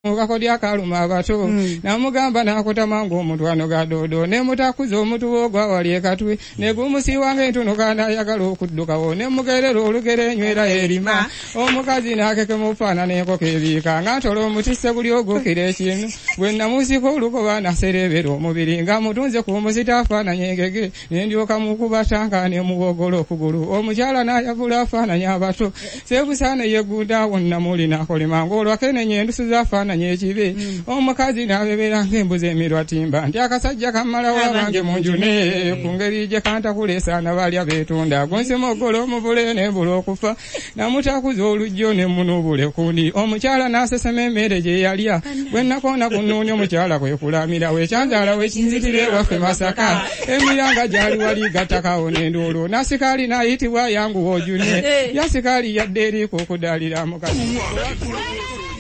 Mukakodi akaluma abato namugamba nakutama ng'omutwano gadodo ne mutakuza omutuwo gwawali ekatwe ne gumusiiwanga entono kana ayagala okuddukawo ne mugerera olugero enywera erima omukazi n'akekema ofaanana enkoko ebiika nga ntola omutisse guli ogukira ekintu bwe namusika olukoba naserebera omubiri nga mutunze ku musita afaananya engege ne ndyoka mukuba tanka ne muwogola okugulu omukyala n'ayavula afaananya abato sebusaane yeggunda awo namuli n'akolema ng'olwakenenya endusu z'afaananya ekibe omukazi n'abebera ng'embuzi emirwa timba nti akasajja kammalawo abange mu nju ne ku ngeri gye kantakuleesaana balya beetunda gunsima ogola omubule n'ebula okufa namutakuza olujjo ne munuubule kundi omukyala n'asesema emmere gye yalya bwe nakoona kunnuunya omukyala kwe kulamirawo ekyanzaala wekinzitira ewaffe Masaka emiranga gyali wali gatakawo n'enduulu nasikaali n'ayitibwa yanguwa ojune yasikaali yadde eriko okudaalira mukazi